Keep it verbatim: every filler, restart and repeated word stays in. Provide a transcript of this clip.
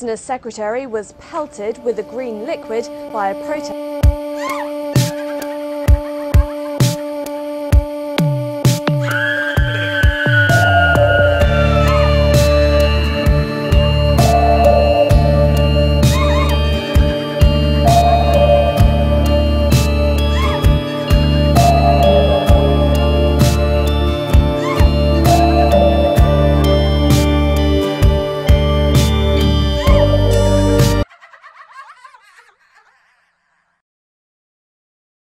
Business secretary was pelted with a green liquid by a protest.